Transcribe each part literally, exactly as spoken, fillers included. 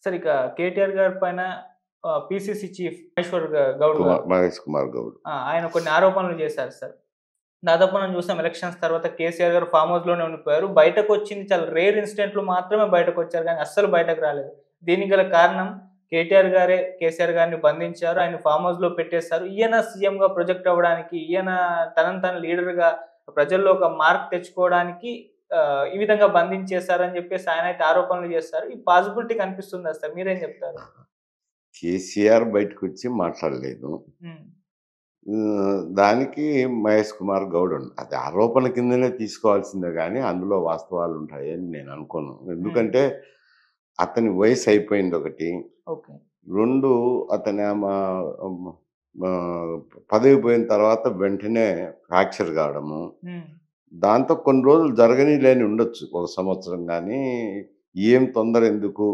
Sir ఇక కేటీఆర్ గారి పైన ఆహ్, పీసీసీ చీఫ్ మహేశ్వర్ గ గౌడ్ గారు కుమార్ మహేష్ కుమార్ గౌడ్. ఆ! ఆయన కొన్ని ఆరోపణలు చేశారు సార్. దాదాపు మనం చూసాం ఎలక్షన్స్ తర్వాత కేసీఆర్ గారు ఫార్మ్ హౌస్‌లోనే ఉండిపోయారు. బయటకొచ్చింది చాలా రేర్ ఇన్సిడెంట్‌లు మాత్రమే బయటకొచ్చారు గానీ అస్సలు బయటకు రాలేదు. దీనికి గల కారణం కేటీఆర్ గారే కేసీఆర్ గారిని బంధించారు. ఆయన ఫార్మ్ హౌస్‌లో పెట్టేసారు. ఈయన సీఎంగా ప్రొజెక్ట్ అవ్వడానికి, ఈయన తనను తాను లీడర్‌గా ప్రజల్లో ఒక మార్క్ తెచ్చుకోవడానికి ఆహ్, ఈ విధంగా బంధించేసారని చెప్పేసి ఆయనైతే ఆరోపణలు చేస్తారు. ఈ పాసిబిలిటీ కనిపిస్తుందా సార్? మీరేం చెప్తారు? కేసీఆర్ బయటకొచ్చి మాట్లాడలేదు. హ్మ్. ఆహ్, దానికి మహేష్ కుమార్ గౌడ్ ఉన్ అది ఆరోపణ కిందనే తీసుకోవాల్సిందే గానీ, అందులో వాస్తవాలుంటాయని నేను అనుకోను. హ్మ్. ఎందుకంటే, అతని వయసు అయిపోయిందొకటి. ఓకే. రెండు అతని ఆహ్, మా హ్మ్, ఆహ్, పదవి పోయిన తర్వాత వెంటనే ఫ్రాక్చర్ కావడము. హ్మ్. దాంతో కొన్ని రోజులు జరగనీలేని ఉండొచ్చు. ఒక సంవత్సరం గానీ, ఏం తొందరెందుకు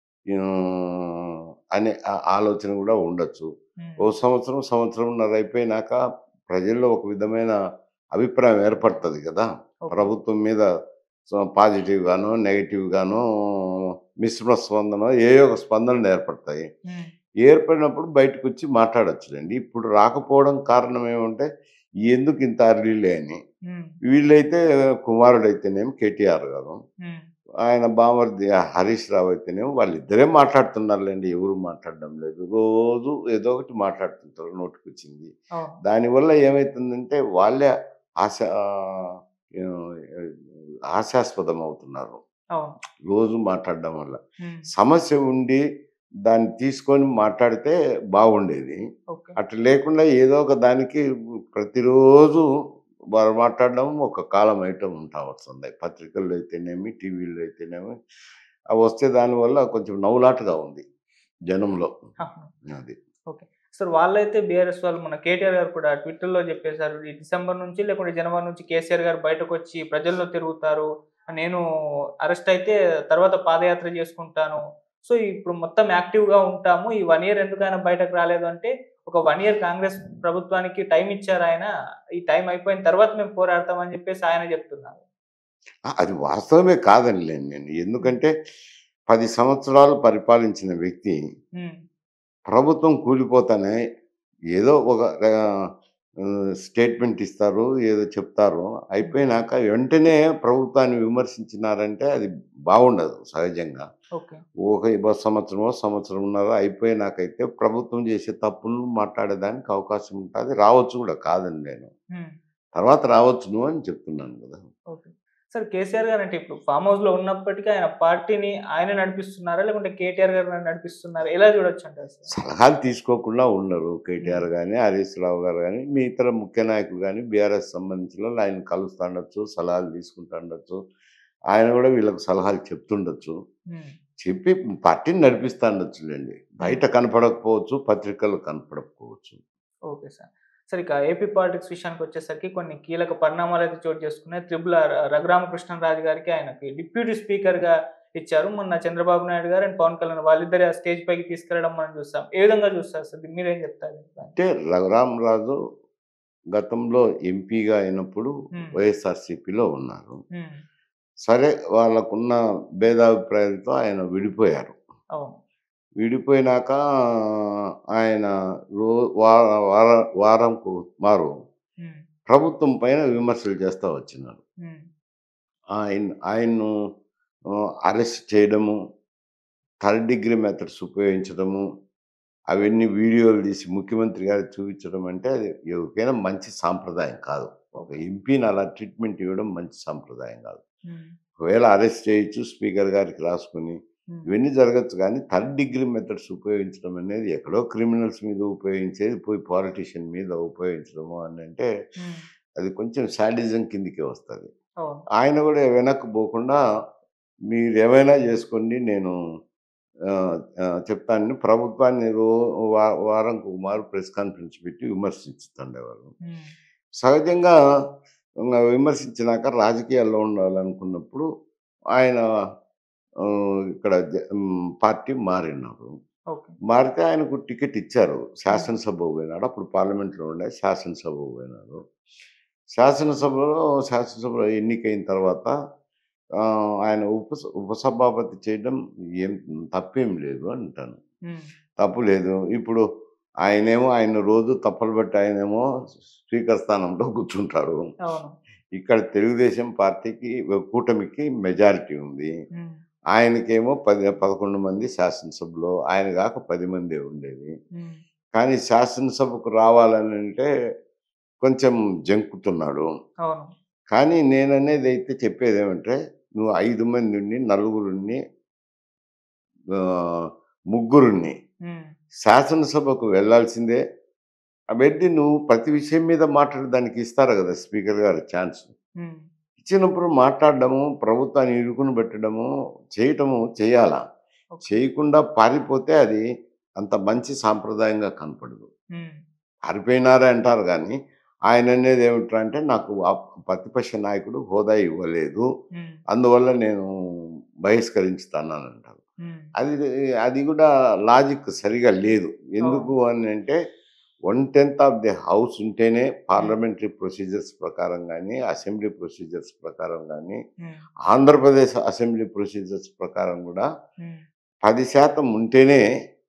ఆహ్, అనే ఆ ఆలోచన గూడా ఉండొచ్చు. హ్మ్. ఓ సంవత్సరం, సంవత్సరంన్నర అయిపోయినాక ప్రజల్లో ఒక విధమైన అభిప్రాయం ఏర్పడతది గదా! ఓకే. ప్రభుత్వం మీద సో, పాజిటివ్‌గానో, నెగెటివ్‌గానో మిశ్రమ స్పందనో ఏయో ఒక స్పందనలు ఏర్పడతాయి. హ్మ్. ఏర్పడినప్పుడు బయటకొచ్చి మాట్లాడొచ్చులెండి. ఇప్పుడు రాకపోవడం కారణం ఏమంటే, ఎందుకు ఇంత అర్లీలే అని. హ్మ్. వీళ్ళైతే కుమారుడైతేనేమి కేటీఆర్ గారు, హ్మ్. ఆయన బామర్ది హరీష్ రావు అయితేనేమో వాళ్ళిద్దరే మాట్లాడుతున్నారులెండి. ఎవరు మాట్లాడడం లేదు. రోజు ఏదో ఒకటి మాట్లాడుతుంటారు నోటికొచ్చింది. అవును. దానివల్ల ఏమైతుందంటే వాళ్ళే ఆశ ఆహ్, ఆహ్, హాస్యాస్పదం అవుతున్నారు. అవును. రోజు మాట్లాడడం వల్ల. హ్మ్. సమస్య ఉండి దాన్ని తీసుకొని మాట్లాడితే బాగుండేది. ఓకే. అట్లా లేకుండా ఏదో ఒక దానికి ప్రతిరోజు వారు మాట్లాడడం ఒక కాలం ఐటం ఉంటా వస్తుంది. పత్రికల్లో అయితేనేమి, టీవీల్లో అయితేనేమి అవొస్తే దానివల్ల కొంచెం నవ్వులాటగా ఉంది జనంలో. ఆహా! అది. ఓకే. సార్ వాళ్ళైతే బీఆర్ఎస్ వాళ్ళు మన కేటీఆర్ గారు కూడా ట్విట్టర్‌లో చెప్పేసారు. ఈ డిసెంబర్ నుంచి లేకుంటే జనవరి నుంచి కేసీఆర్ గారు బయటకొచ్చి ప్రజల్లో తిరుగుతారు. నేను అరెస్ట్ అయితే తర్వాత పాదయాత్ర చేసుకుంటాను. సో, ఇప్పుడు మొత్తం యాక్టివ్‌గా ఉంటాము. ఈ ఒక ఇయర్ ఎందుకు ఆయన బయటకు రాలేదు అంటే, ఒక 1 ఇయర్ కాంగ్రెస్ ప్రభుత్వానికి టైమ్ ఇచ్చారాయన. ఈ టైమ్ అయిపోయిన తర్వాత మేము పోరాడతాం అని చెప్పేసి ఆయన చెప్తున్నారు. ఆ! అది వాస్తవమే కాదనలేను నేను. హ్మ్. ఎందుకంటే పది సంవత్సరాలు పరిపాలించిన వ్యక్తి హ్మ్. ప్రభుత్వం కూలిపోతానే ఏదో ఒక ఆహ్, హ్మ్, స్టేట్మెంట్ ఇస్తారు. ఏదో చెప్తారు. హ్మ్. అయిపోయినాక వెంటనే ప్రభుత్వాన్ని విమర్శించినారంటే అది బాగుండదు సహజంగా. ఓకే. ఒక ఇబ సంవత్సరమో, సంవత్సరంన్నర అయిపోయినాకైతే ప్రభుత్వం చేసే తప్పులను మాట్లాడేదానికి అవకాశం ఉంటాది. రావచ్చు గూడా కాదనలేను. హ్మ్. తర్వాత రావచ్చును అని చెప్తున్నాను గదా! ఓకే. సార్ కేసీఆర్ గారంటే ఇప్పుడు ఫార్మ్ హౌస్‌లో ఉన్నప్పటికీ ఆయన పార్టీని ఆయనే నడిపిస్తున్నారా? లేకుంటే కేటీఆర్ గారు నడిపిస్తున్నారా? ఎలా చూడొచ్చంటారు సార్? సలహాలు తీసుకోకుండా ఉండరు. హ్మ్. కేటీఆర్ గాని, హరీష్ రావు గారు గాని, మీ ఇతర ముఖ్య నాయకులు గాని, బీఆర్ఎస్ సంబంధించినోళ్ళు ఆయన్ని కలుస్తా ఉండొచ్చు, సలహాలు తీసుకుంటా ఉండొచ్చు. ఆయన గూడా వీళ్ళకి సలహాలు చెప్తుండొచ్చు. హ్మ్. చెప్పి పార్టీని నడిపిస్తా ఉండొచ్చులెండి. హ్మ్. బయట కనపడకపోవచ్చు, పత్రికల్లో కనపడకపోవచ్చు. Okay sir. సార్ ఇక ఏపీ పాలిటిక్స్ విషయానికొచ్చేసరికి కొన్ని కీలక పరిణామాలైతే చోటు చేసుకున్నాయి. త్రిపుల ర రఘురామకృష్ణంరాజు గారికి ఆయనకి డిప్యూటీ స్పీకర్‌గా ఇచ్చారు. మొన్న చంద్రబాబు నాయుడు గారు అండ్ పవన్ కళ్యాణ్ వాళ్ళిద్దరి ఆ స్టేజ్ పైకి తీసుకెళ్లడం మనం చూసాం. ఏ విధంగా చూస్తారు సార్? మీరేం చెప్తారు దానికి? అంటే రఘురామరాజు గతంలో ఎంపీగా అయినప్పుడు హ్మ్. వైఎస్ఆర్‌సీపీలో ఉన్నారు. హ్మ్. సరే వాళ్ళకున్న భేదాభిప్రాయాలతో ఆయన విడిపోయారు. అవును. విడిపోయినాక ఆయన రో వా వార వారంకు మారు హ్మ్. ప్రభుత్వం పైన విమర్శలు చేస్తా వచ్చినారు. హ్మ్. ఆయన ఆయన్ను ఆహ్, అరెస్ట్ చేయడము, థర్డ్ డిగ్రీ మెథడ్స్ ఉపయోగించడము, అవన్నీ వీడియోలు తీసి ముఖ్యమంత్రి గారికి చూపించడం అంటే అది ఎవరికైనా మంచి సాంప్రదాయం కాదు. ఒక ఓకే. ఎంపీని అలా ట్రీట్మెంట్ ఇవ్వడం మంచి సాంప్రదాయం కాదు. హ్మ్. ఒకవేళ అరెస్ట్ చేయొచ్చు స్పీకర్ గారికి రాసుకొని. హ్మ్. ఇవన్నీ జరగొచ్చు గానీ, థర్డ్ డిగ్రీ మెథడ్స్ ఉపయోగించడం అనేది ఎక్కడో క్రిమినల్స్ మీద ఉపయోగించేది పోయి పాలిటీషియన్ మీద ఉపయోగించడము అనంటే, హ్మ్. అది కొంచెం శాడిజం కిందకే వస్తది. అవును. ఆయన గూడా వెనక్కి పోకుండా మీరేమైనా జేసుకోండి నేను ఆహ్, ఆహ్, చెప్తానని ప్రభుత్వాన్ని రో వా వారంకొక మారు ప్రెస్ కాన్ఫరెన్స్ పెట్టి విమర్శించుతుండేవారు. హ్మ్. సహజంగా ఇంగ విమర్శించినాక రాజకీయాల్లో ఉండాలనుకున్నప్పుడు ఆయన ఆహ్, ఇక్కడ జ హ్మ్. పార్టీ మారినారు. ఓకే. మారితే ఆయనకు టికెట్ ఇచ్చారు. హ్మ్. శాసనసభకు పోయినాడు. అప్పుడు పార్లమెంట్‌లో ఉండే శాసనసభకు పోయినాడు. శాసనసభలో శాసనసభలో ఎన్నికైన తర్వాత ఆహ్, ఆయన ఉప ఉపసభాపతి చేయడం ఏం తప్పేం లేదు అంటాను. హ్మ్. తప్పు లేదు. ఇప్పుడు ఆయనేమో ఆయన రోజు తప్పలు బట్టి ఆయనేమో స్పీకర్ స్థానంలో కూర్చుంటారు. అవును. ఇక్కడ తెలుగుదేశం పార్టీకి కూటమికి మెజారిటీ ఉంది. హ్మ్. ఆయనకేమో పది పదకొండు మంది శాసనసభలో. ఆయన గాక పది మందే ఉండేది. హ్మ్. కానీ శాసనసభకు రావాలనంటే కొంచెం జంకుతున్నాడు. అవును. కానీ నేననేదైతే చెప్పేదేమంటే, నువ్వు ఐదు మందిని, నలుగురిని ఆహ్, ముగ్గురిని హ్మ్. శాసనసభకు వెళ్ళాల్సిందే. అవన్నీ నువ్వు ప్రతి విషయం మీద మాట్లాడడానికి ఇస్తారు గదా! స్పీకర్ గారు ఛాన్స్. హ్మ్. ఇచ్చినప్పుడు మాట్లాడడము, ప్రభుత్వాన్ని ఇరుకున పెట్టడము, చేయటము చేయాలా. ఓకే. చేయకుండా పారిపోతే అది అంత మంచి సాంప్రదాయంగా కనపడదు. హ్మ్. పారిపోయినారే అంటారు గానీ, ఆయననేది ఏమిట్రా అంటే, నాకు ఆప్ ప్రతిపక్ష నాయకుడు హోదా ఇవ్వలేదు. హ్మ్. అందువల్ల నేను బహిష్కరించుతాననంటారు. హ్మ్. అది అది గూడా లాజిక్ సరిగా లేదు. అవును. ఎందుకు అనంటే, one tenth of the house ఉంటేనే హ్మ్. పార్లమెంటరీ ప్రొసీజర్స్ ప్రకారం గానీ, అసెంబ్లీ ప్రొసీజర్స్ ప్రకారం గానీ, హ్మ్. ఆంధ్రప్రదేశ్ అసెంబ్లీ ప్రొసీజర్స్ ప్రకారం గూడా హ్మ్. పది శాతం ఉంటేనే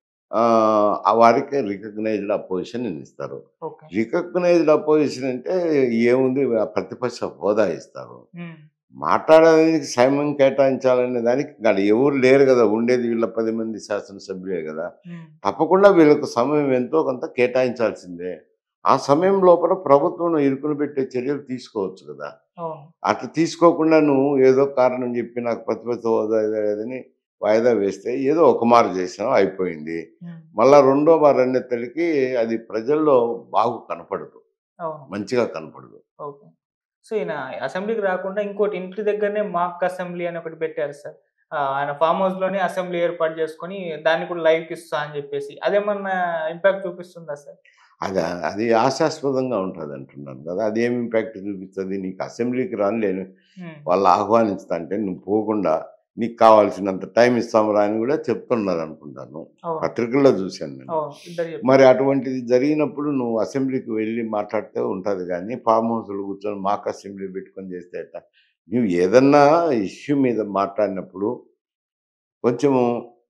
ఆహ్, ఆ వారికి రికగ్నైజ్డ్ అపోజిషన్ ఇస్తారు. ఓకే. రికగ్నైజ్డ్ అపోజిషన్ అంటే ఏముంది ప్రతిపక్ష హోదా ఇస్తారు. హ్మ్. మాట్లాడడానికి సమయం కేటాయించాలనే దానికి ఆడ ఎవరు లేరు గదా! ఉండేది వీళ్ళ పది మంది శాసనసభ్యులే గదా! హ్మ్. తప్పకుండా వీళ్ళకు సమయం ఎంతో కొంత కేటాయించాల్సిందే. ఆ సమయం లోపల ప్రభుత్వం ఇరుకున పెట్టే చర్యలు తీసుకోవచ్చు గదా! అవును. అట్లా తీసుకోకుండా నువ్వు ఏదో కారణం జెప్పి నాకు ప్రతిపక్ష హోదా లేదని వాయిదా వేస్తే ఏదో ఒక మారు జేసావు అయిపోయింది. హ్మ్. మళ్ళా రెండో మారు అనేసరికి అది ప్రజల్లో బాగు కనపడదు. అవును. మంచిగా కనపడదు. ఓకే. సో, ఈయన అసెంబ్లీకి రాకుండా ఇంకోటి ఇంటి దగ్గరనే మాక్ అసెంబ్లీ అని ఒకటి పెట్టారు సార్. ఆహ్, ఆయన ఫార్మ్ హౌస్‌లోనే అసెంబ్లీ ఏర్పాటు చేసుకొని దాన్ని కూడా లైవ్‌కి ఇస్తా అని చెప్పేసి. అదేమన్నా ఇంపాక్ట్ చూపిస్తుందా సార్? అదా అది హాస్యాస్పదంగా ఉంటదంటున్నాను గదా! అదేం ఇంపాక్ట్ చూపిస్తది? నీకు అసెంబ్లీకి రానులేను హ్మ్. వాళ్ళు ఆహ్వానిస్తంటే నువ్వు పోకుండా నీకు కావాల్సినంత టైం ఇస్తాంరా అని గూడా చెప్తున్నారనుకుంటాను. అవును. పత్రికల్లో జూశాను నేను. అవును. ఇద్దరు మరి చెప్పారు. అటువంటిది జరిగినప్పుడు నువ్వు అసెంబ్లీకి వెళ్లి మాట్లాడితే ఉంటది గానీ, ఫార్మ్ హౌస్‌లో కూర్చొని మాక్ అసెంబ్లీ పెట్టుకొని చేస్తే ఎట్టా? నువ్వు ఏదన్నా ఇష్యూ మీద మాట్లాడినప్పుడు కొంచెము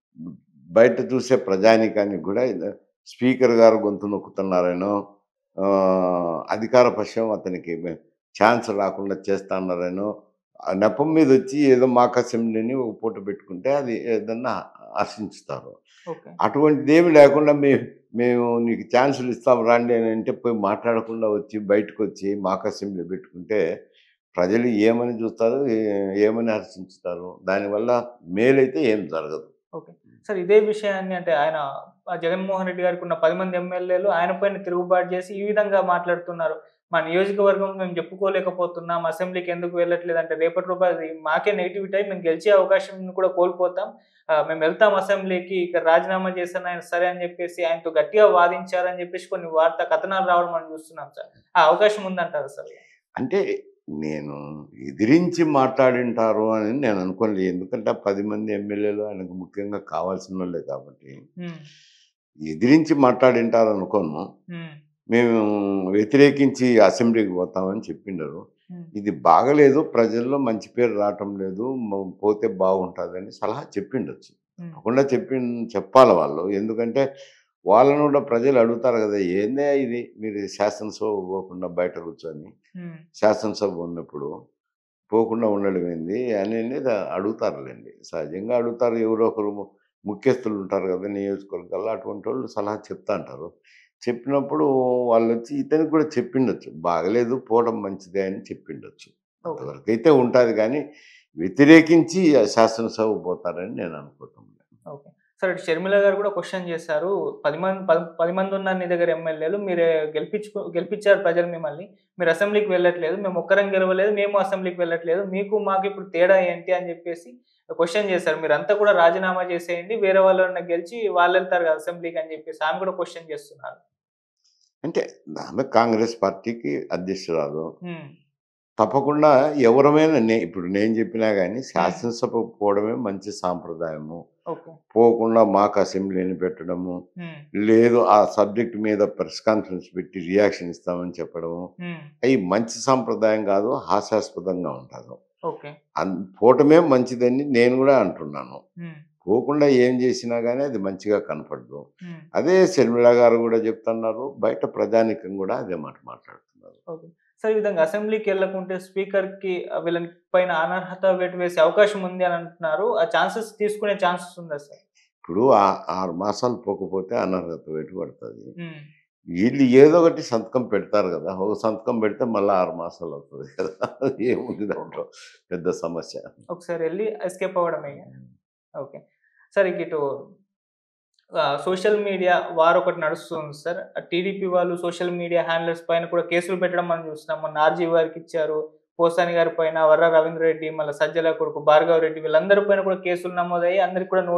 బయట చూసే ప్రజానీకానికి గూడా ఇది స్పీకర్ గారు గొంతు నొక్కుతున్నారనో, ఆహ్, అధికార పక్షం అతనికి మె ఛాన్స్ రాకుండా చేస్తన్నారనో, ఆ నెపం మీదొచ్చి ఏదో మాక్ అసెంబ్లీని ఒక పూట పెట్టుకుంటే అది ఏదన్నా హర్షించుతారు. ఓకే. అటువంటిదేమి లేకుండా మే మేము నీకు ఛాన్సులు ఇస్తాం రండి అనంటే పోయి మాట్లాడకుండా వచ్చి బయటకొచ్చి మాక్ అసెంబ్లీ పెట్టుకుంటే ప్రజలు ఏమని చూస్తారు? ఏ ఏమని హర్షించుతారు? దానివల్ల మేలైతే ఏం జరగదు. ఓకే. సార్ ఇదే విషయాన్ని అంటే ఆయన ఆహ్, జగన్మోహన్ రెడ్డి గారికున్న పది మంది ఎమ్మెల్యేలు ఆయన పైన తిరుగుబాటు చేసి ఈ విధంగా మాట్లాడుతున్నారు. మా నియోజకవర్గం మేము చెప్పుకోలేకపోతున్నాం. అసెంబ్లీకి ఎందుకు వెళ్ళట్లేదంటే రేపటి రూపాయి అది మాకే నెగటివిటీ అయ్యి మేము గెలిచే అవకాశం కూడా కోల్పోతాం. ఆహ్, మేము వెళ్తాం అసెంబ్లీకి ఇక్కడ రాజీనామా చేశాను ఆయన సరే అని చెప్పేసి ఆయనతో గట్టిగా వాదించారని చెప్పేసి కొన్ని వార్తా కథనాలు రావడం మనం చూస్తున్నాం సార్. ఆ అవకాశం ఉందంటారా సార్? అంటే నేను ఎదిరించి మాట్లాడింటారు అని నేను అనుకోనులే. ఎందుకంటే ఆ పది మంది ఎమ్మెల్యేలు ఆయనకు ముఖ్యంగా కావాల్సినోళ్ళే కాబట్టి. హ్మ్. ఎదిరించి మాట్లాడింటారనుకోను. హ్మ్. మేము వ్యతిరేకించి అసెంబ్లీకి పోతామని చెప్పిండరు. హ్మ్. ఇది బాగాలేదు. ప్రజల్లో మంచి పేరు రావటం లేదు. మ పోతే బాగుంటదని సలహా చెప్పిండొచ్చు. హ్మ్. తప్పకుండా చెప్పిన్ చెప్పాల వాళ్ళు. ఎందుకంటే వాళ్ళని కూడా ప్రజలు అడుగుతారు గదా! ఏందయ్యా ఇది మీరు శాసనసభకు పోకుండా బయట కూర్చొని, హ్మ్. శాసనసభ ఉన్నప్పుడు పోకుండా ఉండడం ఏంది అని అనేది అడుగుతారులెండి. సహజంగా అడుగుతారు. ఎవరో ఒకరు ము ముఖ్యస్థులు ఉంటారు గదా! నియోజకవర్గాల్లో అటువంటోళ్ళు సలహా చెప్తా అంటారు. చెప్పినప్పుడు వాళ్ళొచ్చి ఇతనికి కూడా చెప్పిండొచ్చు. బాగాలేదు పోవడం మంచిదే అని చెప్పిండొచ్చు. ఓకే. అంతవరకైతే ఉంటాది గానీ, వ్యతిరేకించి శాసనసభకు పోతారని నేను అనుకోవటం లేదు. ఓకే. సార్ ఇటు షర్మిల గారు కూడా క్వెషన్ చేశారు. పది మంది పది పది మందున్నారు నీ దగ్గర ఎమ్మెల్యేలు. మీరే గెలిపించుకో గెలిపించారు ప్రజలు మిమ్మల్ని. మీరు అసెంబ్లీకి వెళ్ళట్లేదు. మేము ఒక్కరం గెలవలేదు. మేము అసెంబ్లీకి వెళ్ళట్లేదు. మీకు మాకు ఇప్పుడు తేడా ఏంటి అని చెప్పేసి క్వెషన్ చేశారు. మీరంతా కూడా రాజీనామా చేసేయండి. వేరే వాళ్ళెవరన్నా గెలిచి వాళ్ళెళ్తారు కదా అసెంబ్లీకి అని చెప్పేసి ఆమె కూడా క్వెషన్ చేస్తున్నారు. అంటే ఆమె కాంగ్రెస్ పార్టీకి అధ్యక్షురాలు. హ్మ్. తప్పకుండా ఎవరమైనా నే ఇప్పుడు నేను చెప్పినా గాని హ్మ్. శాసనసభకు పోవడమే మంచి సాంప్రదాయము. ఓకే. పోకుండా మాకు అసెంబ్లీని పెట్టడము, హ్మ్. లేదు ఆ సబ్జెక్ట్ మీద ప్రెస్ కాన్ఫరెన్స్ పెట్టి రియాక్షన్ ఇస్తామని చెప్పడము, హ్మ్. అయి మంచి సాంప్రదాయం కాదు. హాస్యాస్పదంగా ఉంటాది. ఓకే. అన్ పోవటమే మంచిదని నేను గూడా అంటున్నాను. హ్మ్. పోకుండా ఏం చేసినా గాని అది మంచిగా కనపడదు. హ్మ్. అదే షర్మిల గారు గూడా చెప్తున్నారు. బయట ప్రజానీకం గూడా అదే మాట మాట్లాడుతున్నారు. ఓకే. సో, ఈ విధంగా అసెంబ్లీకెళ్ళకుంటే స్పీకర్‌కి ఆహ్, వీళ్ళని పైన అనర్హత వేటు వేసే అవకాశం ఉంది అని అంటున్నారు. ఆ ఛాన్సెస్ తీసుకునే ఛాన్సెస్ ఉందా సార్? ఇప్పుడు ఆ ఆరు మాసాలు పోకపోతే అనర్హత వేటు పడతది. హ్మ్. వీళ్ళు ఏదో ఒకటి సంతకం పెడతారు గదా! ఒక సంతకం పెడితే మళ్ళా ఆరు మాసాలు అవుతది కదా! ఏముంది దాంట్లో పెద్ద సమస్య. ఒకసారి ఎళ్లి ఎస్కేప్ అవ్వడమే ఇగ. ఓకే. సార్ ఇక ఇటు ఆహ్, సోషల్ మీడియా వార్ ఒకటి నడుస్తుంది సార్. టీడీపీ వాళ్ళు సోషల్ మీడియా హ్యాండిల్స్ పైన కూడా కేసులు పెట్టడం మనం చూస్తున్నాం. మొన్న ఆర్‌జీవి గారికిచ్చారు. పోసాని గారి పైన, వర్ర రవీంద్ర రెడ్డి, మళ్ళా సజ్జల కొడుకు భార్గవ్ రెడ్డి వీళ్ళందరి పైన కూడా కేసులు నమోదయ్యి అందరికి కూడా నో